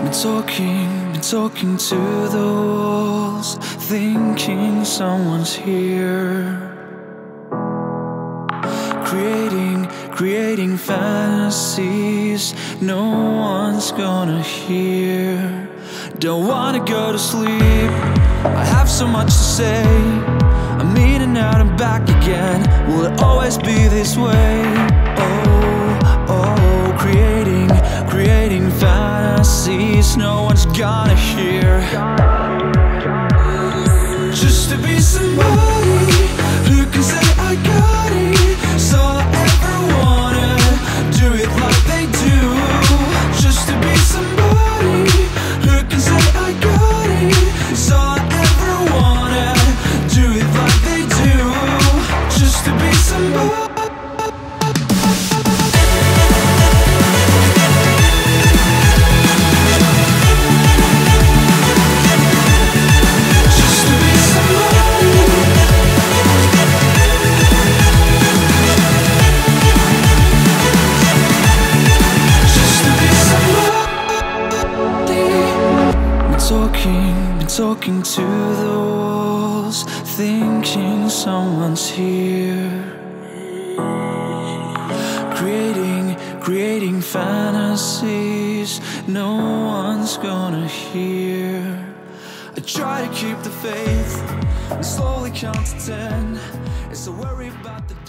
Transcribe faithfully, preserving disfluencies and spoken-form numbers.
Been talking, been talking to the walls, thinking someone's here. Creating, creating fantasies no one's gonna hear. Don't wanna go to sleep, I have so much to say. I'm in and out and back again, will it always be this way? Oh, oh, creating, creating fantasies no one's gonna hear. Just to be somebody who can say I got it, so I ever wanna do it like they do. Just to be somebody who can say I got it, so I ever wanna do it like they do. Just to be somebody. Talking, been talking to the walls, thinking someone's here. Creating, creating fantasies no one's gonna hear. I try to keep the faith and slowly count to ten. It's a worry about the